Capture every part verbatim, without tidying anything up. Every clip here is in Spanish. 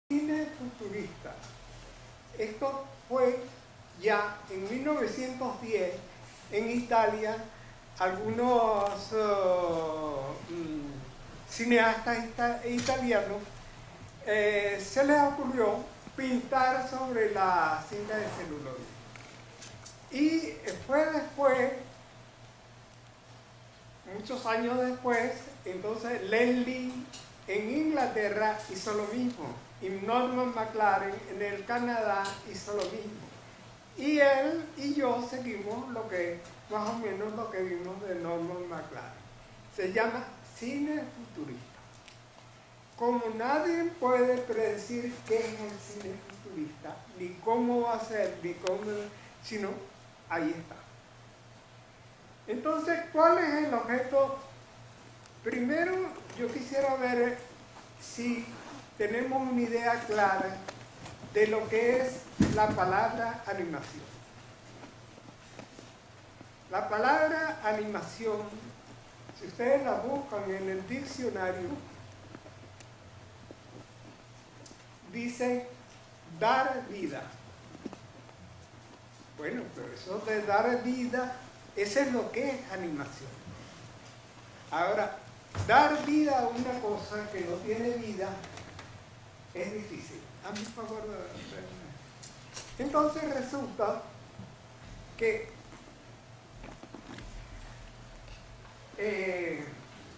Cine futurista. Esto fue ya en mil novecientos diez en Italia. Algunos uh, cineastas ita italianos eh, se les ocurrió pintar sobre la cinta de celuloide. Y fue después, muchos años después, entonces Leslie en Inglaterra hizo lo mismo, y Norman McLaren en el Canadá hizo lo mismo. Y él y yo seguimos lo que, más o menos lo que vimos de Norman McLaren. Se llama cine futurista. Como nadie puede predecir qué es el cine futurista, ni cómo va a ser, ni cómo, sino ahí está. Entonces, ¿cuál es el objeto? Primero, yo quisiera ver si tenemos una idea clara de lo que es la palabra animación. La palabra animación, si ustedes la buscan en el diccionario, dice dar vida. Bueno, pero eso de dar vida, eso es lo que es animación. Ahora, dar vida a una cosa que no tiene vida es difícil. A mi favor, entonces resulta que eh,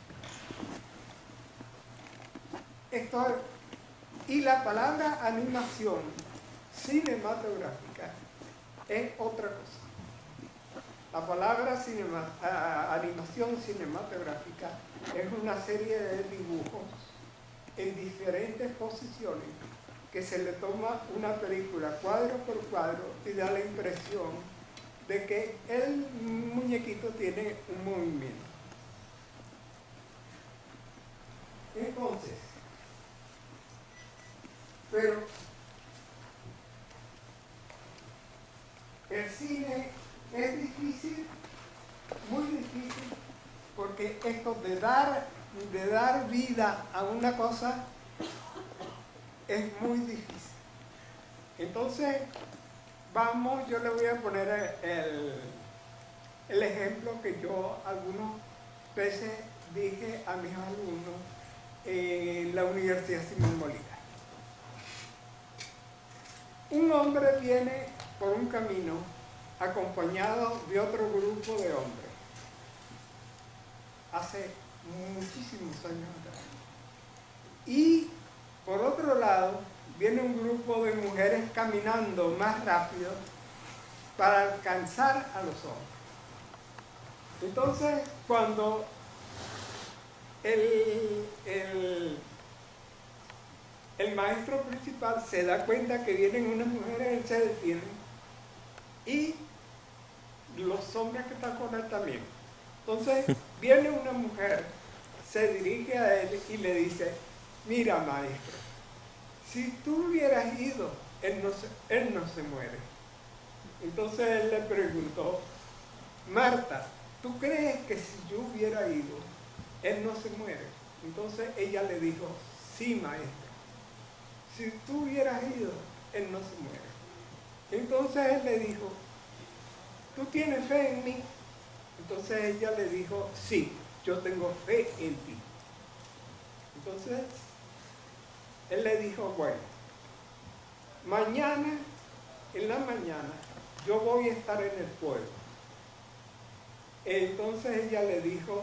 esto, y la palabra animación cinematográfica es otra cosa. La palabra cinema, a, animación cinematográfica es una serie de dibujos en diferentes posiciones que se le toma una película cuadro por cuadro y da la impresión de que el muñequito tiene un movimiento. Entonces, pero el cine es difícil, muy difícil, porque esto de dar, de dar vida a una cosa es muy difícil. Entonces, vamos, yo le voy a poner el, el ejemplo que yo algunas veces dije a mis alumnos en la Universidad Simón Bolívar. Un hombre viene por un camino acompañado de otro grupo de hombres, hace muchísimos años atrás. Y por otro lado, viene un grupo de mujeres caminando más rápido para alcanzar a los hombres. Entonces, cuando el, el, el maestro principal se da cuenta que vienen unas mujeres, él se detiene y los hombres que están con él también. Entonces viene una mujer, se dirige a él y le dice: mira, maestro, si tú hubieras ido, él no se, él no se muere. Entonces él le preguntó: Marta, ¿tú crees que si yo hubiera ido, él no se muere? Entonces ella le dijo: sí, maestro, si tú hubieras ido, él no se muere. Entonces él le dijo: ¿tú tienes fe en mí? Entonces ella le dijo: sí, yo tengo fe en ti. Entonces él le dijo: bueno, mañana, en la mañana, yo voy a estar en el pueblo. Entonces ella le dijo: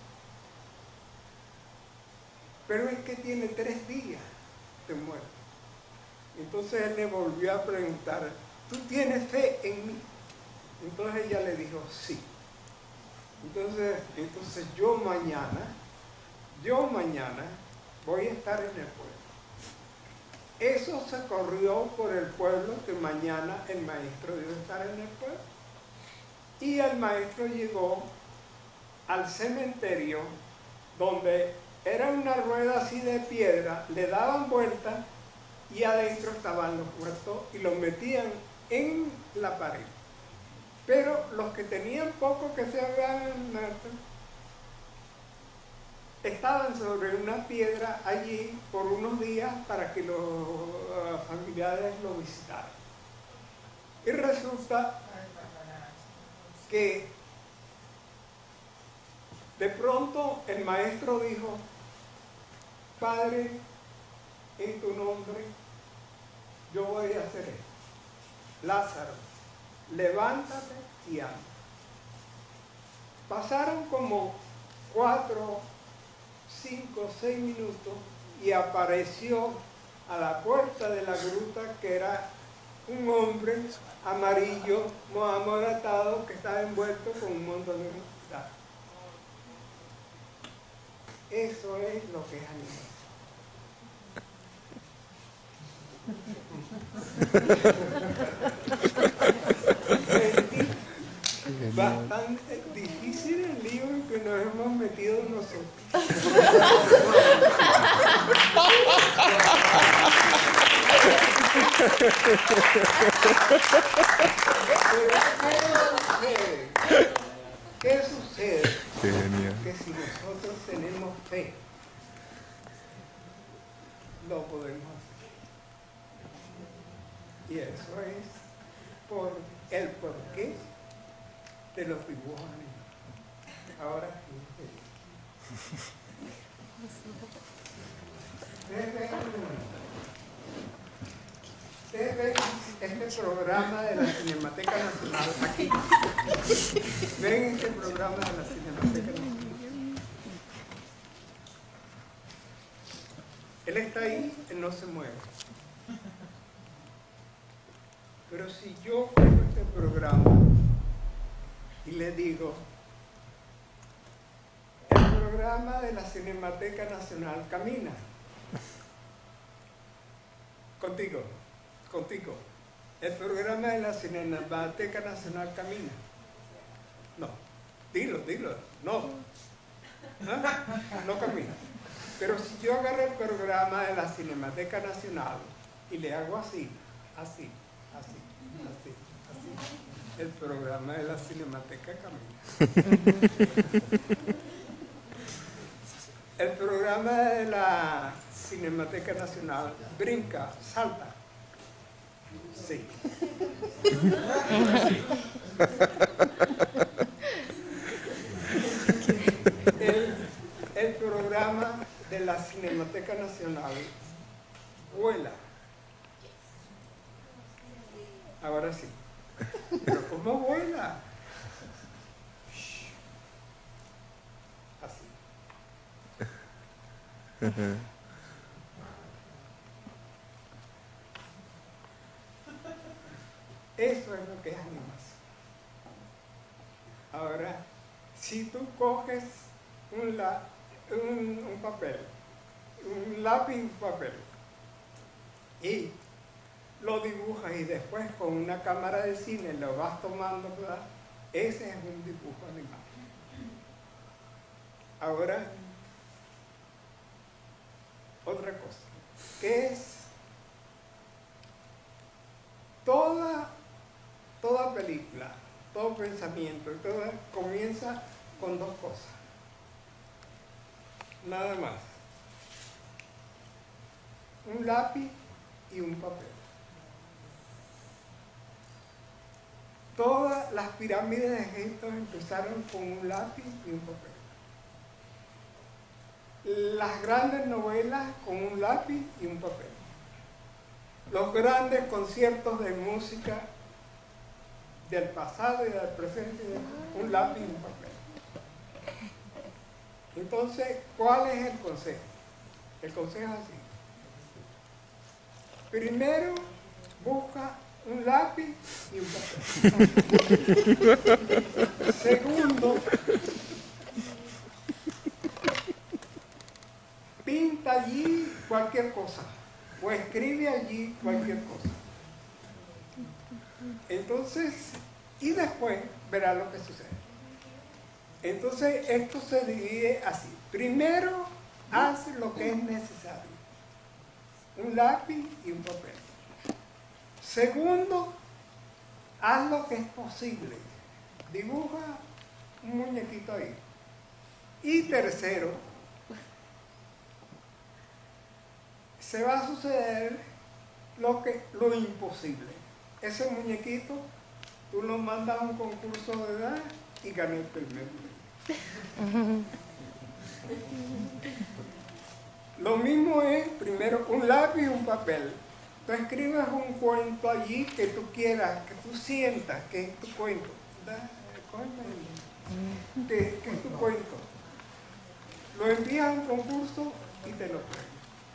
pero es que tiene tres días de muerte. Entonces él le volvió a preguntar: ¿tú tienes fe en mí? Entonces ella le dijo: sí. Entonces, entonces yo mañana, yo mañana voy a estar en el pueblo. Eso se corrió por el pueblo, que mañana el maestro iba a estar en el pueblo. Y el maestro llegó al cementerio, donde era una rueda así de piedra, le daban vuelta y adentro estaban los muertos y los metían en la pared. Pero los que tenían poco que se habían muerto estaban sobre una piedra allí por unos días para que los familiares lo visitaron. Y resulta que de pronto el maestro dijo: Padre, en tu nombre yo voy a hacer esto. Lázaro, levántate y anda. Pasaron como cuatro, cinco, seis minutos y apareció a la puerta de la gruta, que era un hombre amarillo, amoratado, que estaba envuelto con un montón de mosquitas. Eso es lo que es animal. Bastante difícil el lío en que nos hemos metido nosotros. Pero ¿qué sucede? ¿Qué sucede? Qué genial. Que si nosotros tenemos fe, lo podemos hacer. Y eso es por el porqué de los dibujos animados. Ahora ustedes ven, ustedes ven este programa de la Cinemateca Nacional aquí. Ven este programa de la Cinemateca Nacional. Él está ahí, él no se mueve. Pero si yo cojo este programa y le digo: el programa de la Cinemateca Nacional camina. Contigo, contigo. El programa de la Cinemateca Nacional camina. No, dilo, dilo. No, ¿Ah? no camina. Pero si yo agarro el programa de la Cinemateca Nacional y le hago así, así, así, así, así, el programa de la Cinemateca camina. El programa de la Cinemateca Nacional brinca, salta. Sí. El, el programa de la Cinemateca Nacional vuela. Ahora sí. ¿Pero cómo vuela? Así. Eso es lo que es animación. Ahora, si tú coges un, la, un, un papel, un lápiz y un papel, y lo dibujas y después con una cámara de cine lo vas tomando, ¿verdad? Ese es un dibujo animado. Ahora, otra cosa, que es toda, toda película, todo pensamiento, toda, comienza con dos cosas. Nada más. Un lápiz y un papel. Todas las pirámides de Egipto empezaron con un lápiz y un papel. Las grandes novelas con un lápiz y un papel. Los grandes conciertos de música del pasado y del presente, un lápiz y un papel. Entonces, ¿cuál es el consejo? El consejo es así. Primero, busca un lápiz y un papel. Segundo, pinta allí cualquier cosa o escribe allí cualquier cosa. Entonces, y después verá lo que sucede. Entonces, esto se divide así. Primero, haz lo que es necesario. Un lápiz y un papel. Segundo, haz lo que es posible. Dibuja un muñequito ahí. Y tercero, se va a suceder lo, que, lo imposible. Ese muñequito, tú lo mandas a un concurso de edad y ganas el primer premio. Lo mismo es, primero, un lápiz y un papel. Tú escribes un cuento allí que tú quieras, que tú sientas que es tu cuento. Que, que es tu cuento. Lo envías a un concurso y te lo premian.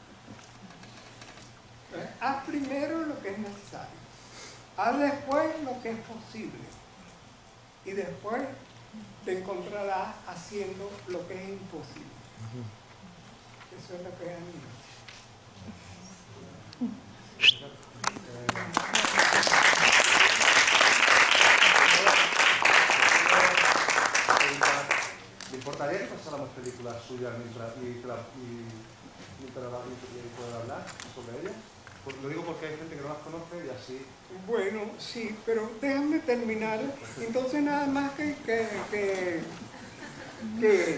Haz primero lo que es necesario. Haz después lo que es posible. Y después te encontrarás haciendo lo que es imposible. Eso es lo que es animación. ¿Le importaría que pasáramos películas suyas mientras, mientras, mientras, mientras pueda hablar sobre ellas? Pues lo digo porque hay gente que no las conoce y así. Bueno, sí, pero déjame terminar. Entonces nada más que, que, que, que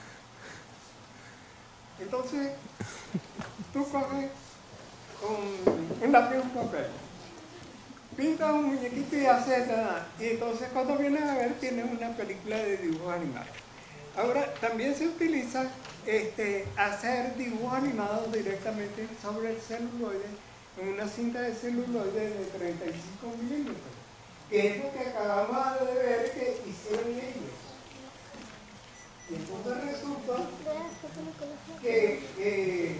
entonces tú coges un, un lápiz y un papel, pintas un muñequito y haces nada. Y entonces cuando vienes a ver tienes una película de dibujos animados. Ahora también se utiliza este, hacer dibujos animados directamente sobre el celuloide, en una cinta de celuloide de treinta y cinco milímetros, que es lo que acabamos de ver que hicieron ellos. Y entonces resulta que, que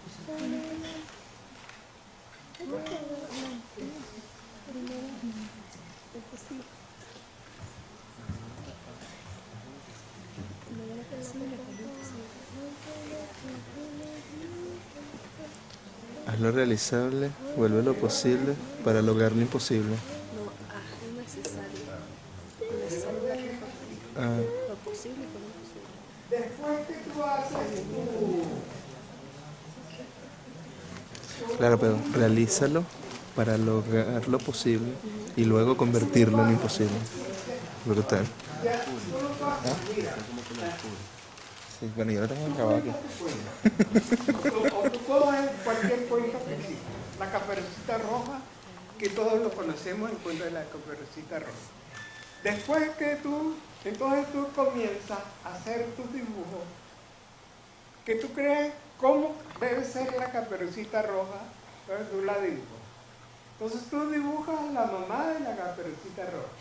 haz lo realizable, vuelve lo posible para lograr lo imposible. No, haz lo necesario. Lo necesario para Ah, lo posible con lo posible. después que tú haces tu... claro, pero realízalo para lograr lo posible y luego convertirlo en imposible. Brutal. ¿Ah? Sí, bueno, yo lo tengo grabado aquí. O tú coges cualquier cuento que exista. La Caperucita Roja, que todos lo conocemos, el cuento de la Caperucita Roja. Después que tú, entonces tú comienzas a hacer tus dibujos, que tú crees cómo debe ser la Caperucita Roja, entonces tú la dibujas. Entonces tú dibujas la mamá de la Caperucita Roja.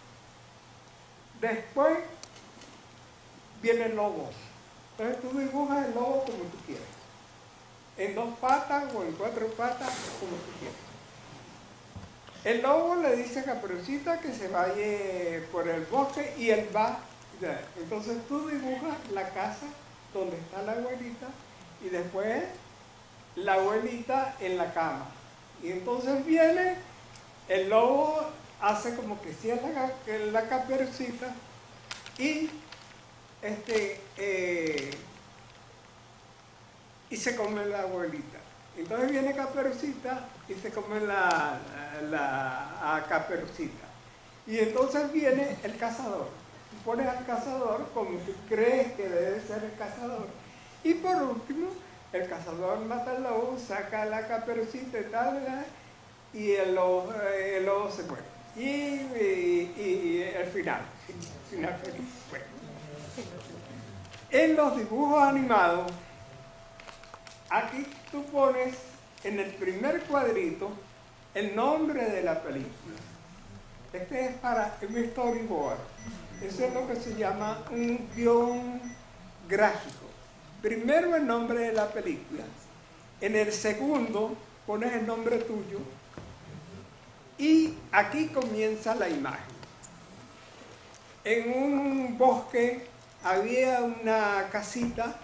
Después viene el lobo. Entonces tú dibujas el lobo como tú quieras. En dos patas o en cuatro patas, como tú quieras. El lobo le dice a Caperucita que se vaya por el bosque y él va. Entonces tú dibujas la casa donde está la abuelita y después la abuelita en la cama. Y entonces viene, el lobo hace como que sí es la, la Caperucita y este eh, y se come la abuelita. Entonces viene Caperucita y se come la, la a Caperucita. Y entonces viene el cazador. Tú pones al cazador como tú crees que debe ser el cazador. Y por último, el cazador mata al lobo, saca a la Caperucita y tal, ¿verdad? Y el lobo, el lobo se muere. Y, y, y el final, el final feliz. Bueno. En los dibujos animados, aquí tú pones en el primer cuadrito el nombre de la película. Este es para un storyboard. Eso es lo que se llama un guión gráfico. Primero el nombre de la película. En el segundo pones el nombre tuyo. Y aquí comienza la imagen. En un bosque había una casita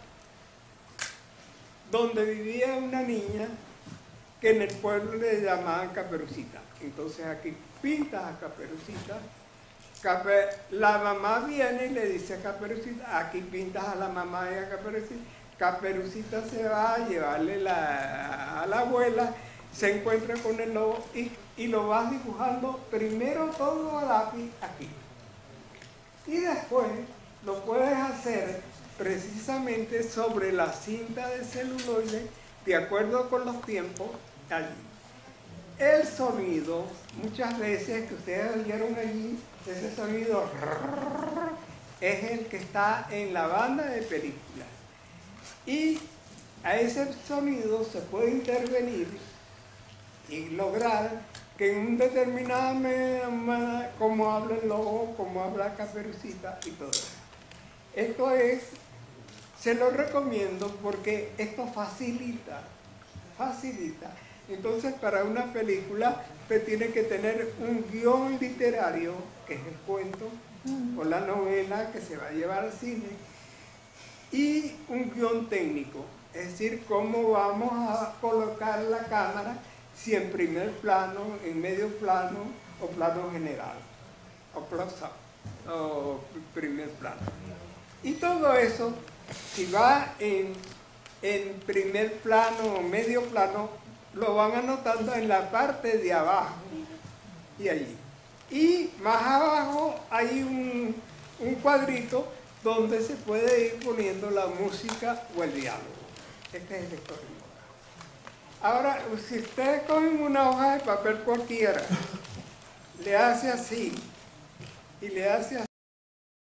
donde vivía una niña que en el pueblo le llamaban Caperucita. Entonces aquí pintas a Caperucita. Cape, la mamá viene y le dice a Caperucita, aquí pintas a la mamá y a Caperucita. Caperucita se va a llevarle la, a la abuela, se encuentra con el lobo y, y lo vas dibujando primero todo a lápiz aquí. Y después lo puedes hacer precisamente sobre la cinta de celuloide de acuerdo con los tiempos allí. el sonido, muchas veces que ustedes oyeron allí, ese sonido es el que está en la banda de películas. Y a ese sonido se puede intervenir y lograr que en un determinado manera, como habla el lobo, como habla Caperucita y todo eso. Esto es, se lo recomiendo porque esto facilita, facilita. Entonces, para una película, usted tiene que tener un guión literario, que es el cuento, o la novela que se va a llevar al cine, y un guión técnico, es decir, cómo vamos a colocar la cámara, si en primer plano, en medio plano, o plano general, o close-up, o primer plano. Y todo eso, si va en, en primer plano o medio plano, lo van anotando en la parte de abajo y allí. Y más abajo hay un, un cuadrito donde se puede ir poniendo la música o el diálogo. Este es el storyboard. Ahora, si ustedes cogen una hoja de papel cualquiera, le hace así y le hace